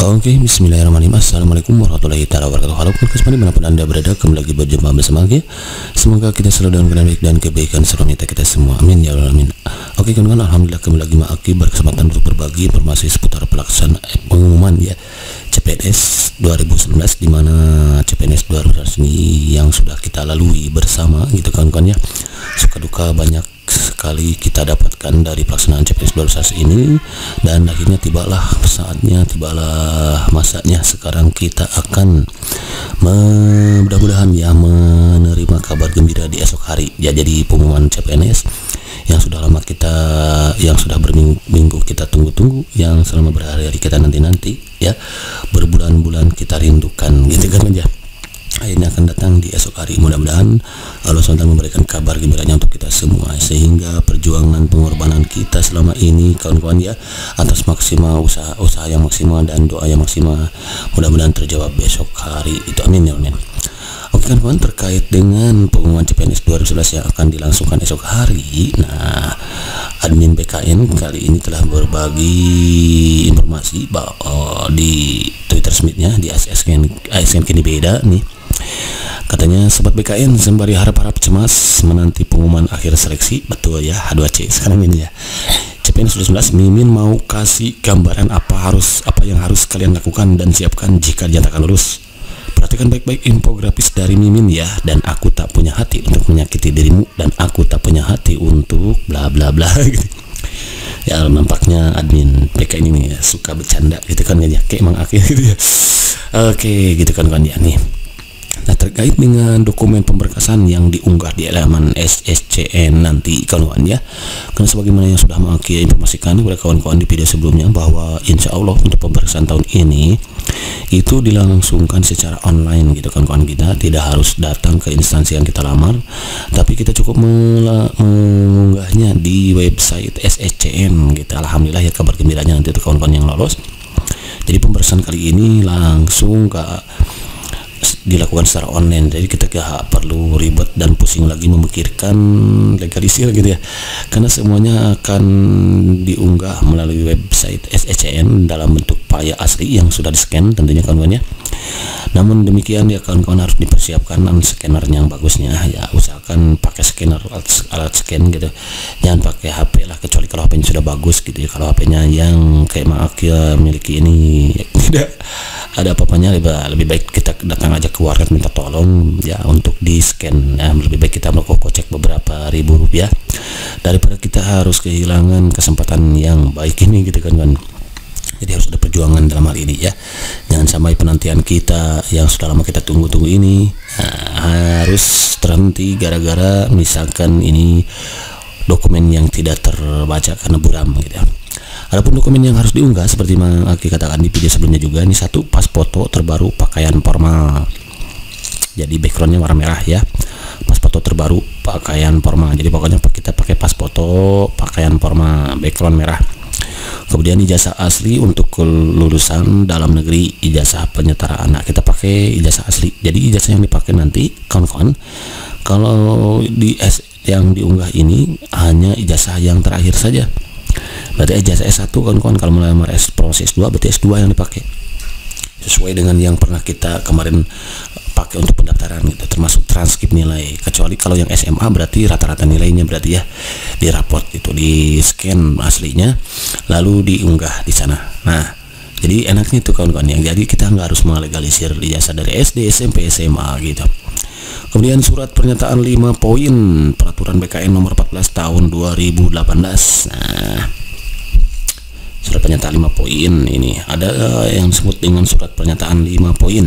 Oke, bismillahirrahmanirrahim. Assalamualaikum warahmatullahi wabarakatuh. Halo kembali dimanapun anda berada, kembali lagi berjumpa bersama aku. Semoga kita selalu dalam keadaan baik dan kebaikan selalu kita semua. Amin ya Allah, amin. Oke kawan-kawan, alhamdulillah kembali lagi Aki berkesempatan untuk berbagi informasi seputar pelaksanaan pengumuman ya CPNS 2019, di mana CPNS 2019 ini yang sudah kita lalui bersama gitu kawan-kawan ya. Suka duka banyak sekali kita dapatkan dari pelaksanaan CPNS 2019 ini, dan akhirnya tibalah saatnya, tibalah masanya sekarang kita akan mudah-mudahan ya menerima kabar gembira di esok hari ya. Jadi pengumuman CPNS yang sudah lama kita, yang sudah berminggu kita tunggu-tunggu, yang selama berhari-hari kita nanti-nanti ya, berbulan-bulan kita rindukan gitu kan ya, akhirnya akan datang di esok hari. Mudah-mudahan Allah SWT memberikan kabar gembiranya untuk kita semua, sehingga perjuangan pengorbanan kita selama ini kawan-kawan ya, atas maksimal usaha yang maksimal dan doa yang maksimal, mudah-mudahan terjawab besok hari itu, amin ya amin. Oke kawan-kawan, terkait dengan pengumuman CPNS 2011 yang akan dilangsungkan esok hari, nah admin BKN kali ini telah berbagi informasi bahwa di Twitter resminya di ASN kini beda nih. Katanya sobat BKN sembari harap-harap cemas menanti pengumuman akhir seleksi, betul ya, H2C sekarang ini ya. CPNS 2019, Mimin mau kasih gambaran apa yang harus kalian lakukan dan siapkan jika dinyatakan lulus. Perhatikan baik-baik infografis dari Mimin ya. Dan aku tak punya hati untuk menyakiti dirimu, dan aku tak punya hati untuk bla bla bla gitu. Ya nampaknya admin PK ini ya, suka bercanda gitu kan ya, kayak emang akhir gitu ya. Oke gitu kan ya nih. Nah terkait dengan dokumen pemberkasan yang diunggah di halaman SSCN nanti kawan-kawan ya, karena sebagaimana yang sudah Aki informasikan kepada kawan-kawan di video sebelumnya, bahwa insya Allah untuk pemberkasan tahun ini itu dilangsungkan secara online gitu kawan-kawan. Kita tidak harus datang ke instansi yang kita lamar, tapi kita cukup mengunggahnya di website SSCN gitu. Alhamdulillah ya, kabar gembiranya nanti itu kawan-kawan yang lolos. Jadi pemberkasan kali ini langsung dilakukan secara online, jadi kita gak perlu ribet dan pusing lagi memikirkan legalisir gitu ya, karena semuanya akan diunggah melalui website SSCN dalam bentuk file asli yang sudah di-scan tentunya kawan-kawan ya. Namun demikian ya kawan-kawan, harus dipersiapkan scanner yang bagusnya ya, usahakan pakai scanner alat scan gitu, jangan pakai HP lah, kecuali kalau HP-nya sudah bagus gitu ya. Kalau HP-nya yang kayak Aki miliki ini ya, tidak ada apa-apanya, lebih baik kita datang aja ke warnet minta tolong ya untuk di scan ya. Lebih baik kita melakukan kocek beberapa ribu rupiah daripada kita harus kehilangan kesempatan yang baik ini gitu kan. Jadi harus ada perjuangan dalam hal ini ya, jangan sampai penantian kita yang sudah lama kita tunggu-tunggu ini harus terhenti gara-gara misalkan ini dokumen yang tidak terbaca karena buram gitu ya. Adapun dokumen yang harus diunggah seperti yang Aki katakan di video sebelumnya juga, ini satu, pas foto terbaru pakaian formal, jadi backgroundnya warna merah ya, pas foto terbaru pakaian formal, jadi pokoknya kita pakai pas foto pakaian formal background merah. Kemudian ijazah asli untuk kelulusan dalam negeri, ijazah penyetaraan, nah kita pakai ijazah asli. Jadi ijazah yang dipakai nanti kawan-kawan, kalau yang diunggah ini hanya ijazah yang terakhir saja, berarti ijazah S1 kawan-kawan. Kalau melamar proses S2 berarti S2 yang dipakai, sesuai dengan yang pernah kita kemarin pakai untuk pendaftaran gitu, termasuk transkrip nilai. Kecuali kalau yang SMA berarti rata-rata nilainya berarti ya di raport itu, di scan aslinya lalu diunggah di sana. Nah jadi enaknya itu kawan-kawan yang, jadi kita nggak harus melegalisir ijazah dari SD, SMP, SMA gitu. Kemudian surat pernyataan 5 poin peraturan BKN nomor 14 tahun 2018. Nah surat pernyataan 5 poin ini ada yang disebut dengan surat pernyataan 5 poin.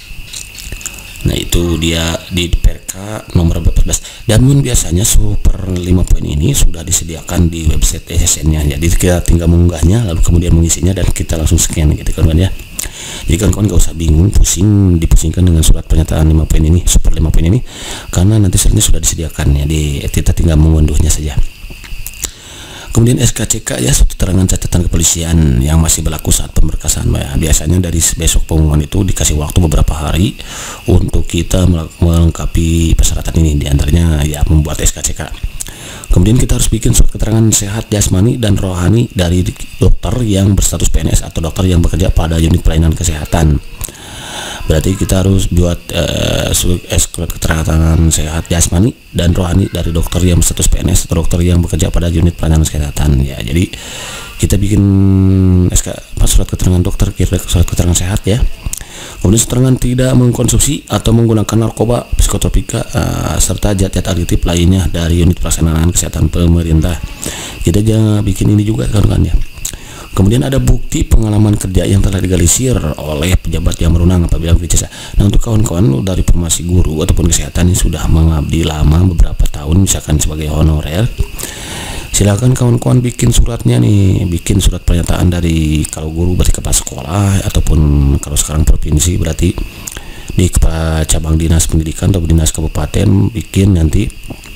Nah itu dia di PRK nomor 14, dan biasanya super 5 poin ini sudah disediakan di website SSN-nya, jadi kita tinggal mengunggahnya lalu kemudian mengisinya dan kita langsung scan gitu kan ya. Jadi kawan-kawan gak usah bingung dipusingkan dengan surat pernyataan 5 poin ini, super 5 poin ini, karena nanti sudah disediakan ya, kita tinggal mengunduhnya saja. Kemudian SKCK ya, surat keterangan catatan kepolisian yang masih berlaku saat pemberkasan ya. Biasanya dari besok pengumuman itu dikasih waktu beberapa hari untuk kita melengkapi persyaratan ini, diantaranya ya membuat SKCK. Kemudian kita harus bikin surat keterangan sehat jasmani dan rohani dari dokter yang berstatus PNS atau dokter yang bekerja pada unit pelayanan kesehatan. Berarti kita harus buat surat keterangan sehat jasmani dan rohani dari dokter yang berstatus PNS atau dokter yang bekerja pada unit pelayanan kesehatan. Ya, jadi kita bikin surat keterangan dokter, surat keterangan sehat ya. Kemudian keterangan tidak mengkonsumsi atau menggunakan narkoba, psikotropika, serta zat-zat aditif lainnya dari unit pelaksanaan kesehatan pemerintah. Kita jangan bikin ini juga kan ya. Kemudian ada bukti pengalaman kerja yang telah digalisir oleh pejabat yang berwenang apabila berjasa. Nah, untuk kawan-kawan dari formasi guru ataupun kesehatan yang sudah mengabdi lama beberapa tahun, misalkan sebagai honorer, silakan kawan-kawan bikin suratnya nih, bikin surat pernyataan dari, kalau guru berarti kepala sekolah, ataupun kalau sekarang provinsi berarti di kepala cabang dinas pendidikan atau dinas kabupaten, bikin nanti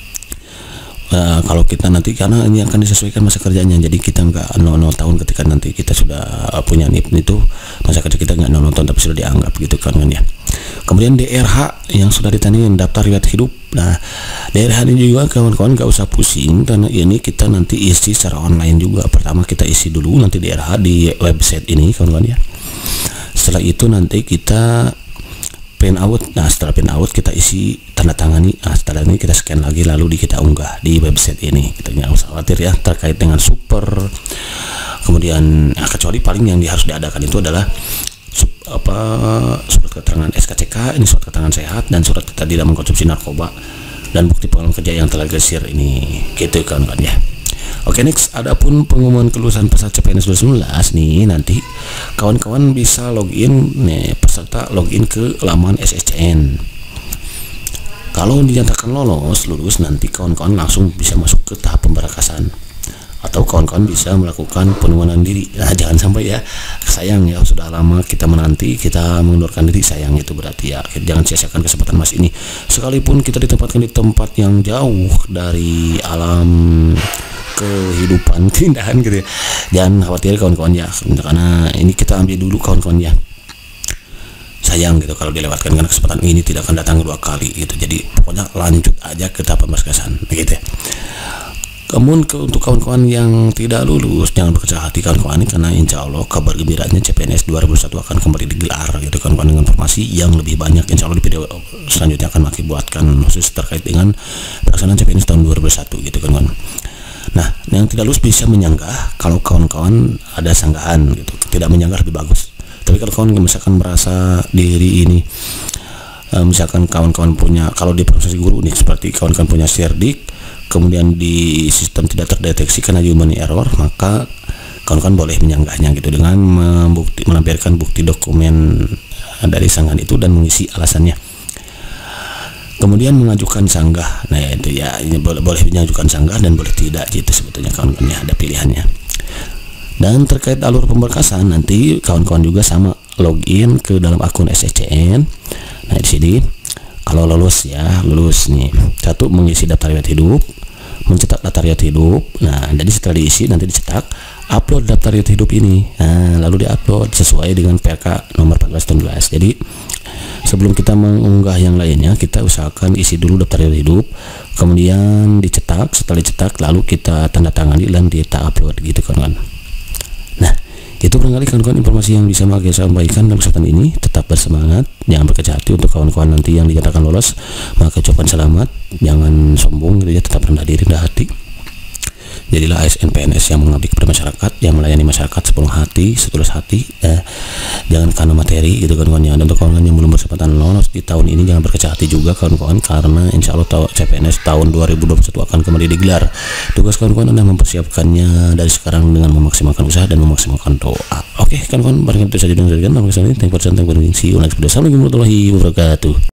kalau kita nanti, karena ini akan disesuaikan masa kerjanya, jadi kita nggak 00 tahun ketika nanti kita sudah punya NIP itu, masa kerja kita nggak 00 tahun tapi sudah dianggap gitu kan ya. Kemudian DRH yang sudah ditandingin, daftar riwayat hidup. Nah, DRH ini juga kawan-kawan nggak usah pusing, karena ini kita nanti isi secara online juga. Pertama kita isi dulu nanti DRH di website ini kawan-kawan ya. Setelah itu nanti kita print out. Nah, setelah print out kita isi tanda tangani. Nah, setelah ini kita scan lagi lalu kita unggah di website ini. Kita nggak usah khawatir ya terkait dengan super. Kemudian kecuali paling yang harus diadakan itu adalah surat keterangan SKCK, ini surat keterangan sehat, dan surat kita tidak mengkonsumsi narkoba, dan bukti pengalaman kerja yang telah digeser ini, gitu kan ya. Oke, next, adapun pengumuman kelulusan peserta CPNS 2019 nih, nanti kawan-kawan bisa login nih, peserta login ke laman SSCN. Kalau dinyatakan lulus, nanti kawan-kawan langsung bisa masuk ke tahap pemberkasan, atau kawan-kawan bisa melakukan pengunduran diri. Nah, jangan sampai ya, sayang ya, sudah lama kita menanti, kita mengundurkan diri, sayang itu berarti ya, jangan sia-siakan kesempatan emas ini. Sekalipun kita ditempatkan di tempat yang jauh dari alam kehidupan keindahan gitu ya, jangan khawatir kawan-kawan ya, karena ini kita ambil dulu kawan-kawan ya. Sayang gitu kalau dilewatkan, karena kesempatan ini tidak akan datang kedua kali gitu. Jadi pokoknya lanjut aja ke tahap pemberkasan gitu ya. Kemudian untuk kawan-kawan yang tidak lulus, jangan berkecil hati kawan-kawan, karena insya Allah kabar gembiranya CPNS 2021 akan kembali digelar gitu kawan-kawan, dengan informasi yang lebih banyak. Insya Allah di video selanjutnya akan Maki buatkan khusus terkait dengan pelaksanaan CPNS tahun 2021 gitu kawan-kawan. Nah, yang tidak lulus bisa menyanggah kalau kawan-kawan ada sanggahan gitu. Tidak menyanggah lebih bagus. Tapi kalau kawan misalkan merasa diri ini, misalkan kawan-kawan punya, kalau di profesi guru nih seperti kawan-kawan punya sherdik, kemudian di sistem tidak terdeteksi karena human error, maka kawan-kawan boleh menyanggahnya gitu dengan melampirkan bukti dokumen dari sanggahan itu dan mengisi alasannya. Kemudian mengajukan sanggah. Nah, itu ya, ini boleh mengajukan sanggah dan boleh tidak gitu sebetulnya kawan-kawan ya, ada pilihannya. Dan terkait alur pemberkasan, nanti kawan-kawan juga sama login ke dalam akun SSCN. Nah, di sini kalau lulus nih, satu mengisi daftar riwayat hidup, mencetak daftar riwayat hidup. Nah, jadi setelah diisi nanti dicetak, upload daftar riwayat hidup ini. Nah, lalu diupload sesuai dengan PK nomor 14 tahun 12. Jadi sebelum kita mengunggah yang lainnya, kita usahakan isi dulu daftar riwayat hidup, kemudian dicetak. Setelah dicetak lalu kita tanda tangani dan kita upload gitu kawan-kawan. Nah, itu barangkali kawan-kawan informasi yang bisa Maki sampaikan dalam kesempatan ini. Tetap bersemangat, jangan berkecil hati. Untuk kawan-kawan nanti yang dinyatakan lolos, maka ucapkan selamat, jangan sombong gitu ya, tetap rendah diri, rendah hati. Jadilah ASN PNS yang mengabdi kepada masyarakat, yang melayani masyarakat sepenuh hati, setulus hati, jangan karena materi gitu kawan-kawan ya. Dan untuk kawan-kawan yang belum berkesempatan lolos di tahun ini, jangan berkecil hati juga kawan-kawan, karena insya Allah CPNS tahun 2021 akan kembali digelar. Tugas kawan-kawan adalah mempersiapkannya dari sekarang dengan memaksimalkan usaha dan memaksimalkan doa. Oke kawan-kawan, barangkali itu saja dengan saya. Terima kasih. Thank you for watching. See you next video. Assalamualaikum warahmatullahi wabarakatuh.